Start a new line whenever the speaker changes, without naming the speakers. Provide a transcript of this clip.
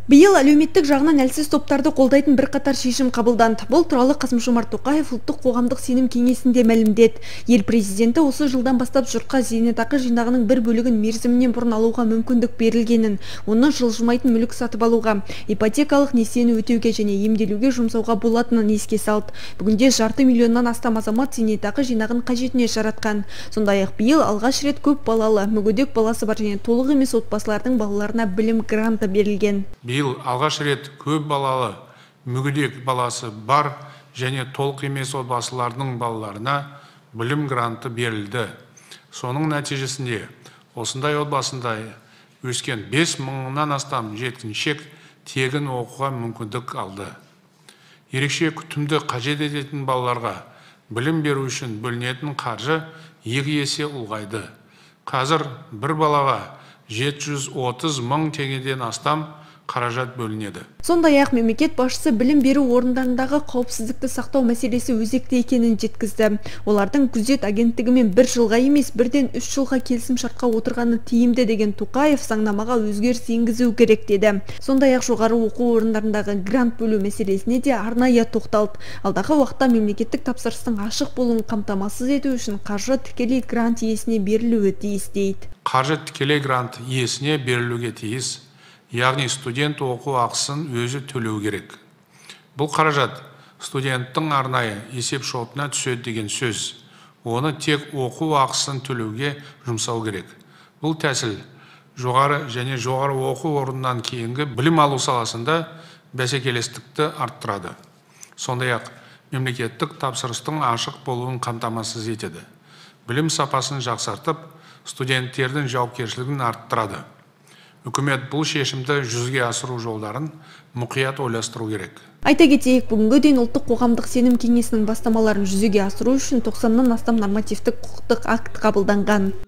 Биыл әлеуметтік жағынан әлсіз топтарды қолдайтын бірқатар шешім қабылданды. Бұл туралы Қасым-Жомарт Тоқаев ұлттық қоғамдық сенім кеңесінде мәлімдеді. Ел президенті осы жылдан бастап жұртқа зейнетақы жинағының бір бөлігін мерзімінен бұрын алуға мүмкіндік берілгенін, оны жылжымайтын мүлік сатып алуға, ипотекалық несиені өтеуге және емделуге жұмсауға болатынын еске салды. Бүгінде жарты миллионнан астам азамат зейнетақы жинағын қажетіне жаратқан. Сондай-ақ биыл алғаш рет көп балалы, мүгедек баласы бар және толық емес отбасылардың балаларына білім гранты берілген.
Биыл алғаш рет көп балалы, мүгедек баласы бар және толық емес отбасылардың балаларына білім гранты берілді. Соның нәтижесінде осындай отбасында өскен 5 мыңнан астам жеткіншек тегін оқуға мүмкіндік алды. Ерекше күтімді қажет ететін балаларға білім беру үшін бөлінетін қаржы 2 есе ұлғайды. Қазір бір балаға 730 мың теңгеден астам қаражат бөлінеді.
Сондай-ақ мемлекет басшысы білім беру орындарындағы қауіпсіздікті сақтау мәселесі өзекті екенін жеткізді. Олардың күзет агенттігімен 1 жылға емес, бірден 3 жылға келісім-шартқа отырғаны тиімді деген Тоқаев заңнамаға өзгеріс енгізу керек деді. Сондай-ақ жоғары оқу орындарындағы грант бөлу мәселесіне де арнайы тоқталды. Алдағы уақытта мемлекеттік тапсырыстың ашық болуын қамтамасыз ету үшін қаржы тікелей грант иесіне берілуі тиіс дейді.
Қаржы тікелей грант иесіне берілуге тиіс. Яғни студент оқу ақысын өзі төлеу керек. Бұл қаражат студенттің арнайы есеп шотына түседі деген сөз. Оны тек оқу ақысын төлеуге жұмсау керек. Бұл тәсіл жоғары және жоғары оқу орнынан кейінгі білім алу саласында бәсекелестікті арттырады. Сондай-ақ мемлекеттік тапсырыстың ашық болуын қамтамасыз етеді. Білім сапасын жақсартып, студенттердің жауапкершілігін арттырады. Үкімет бұл шешімді жүзеге асыру жолдарын мұқият ойластыру керек.
Айта кетейік, бүгінгі дейін ұлттық қоғамдық сенім кеңесінің бастамаларын жүзеге асыру үшін 90-нан астам нормативтік құқықтық акт қабылданған.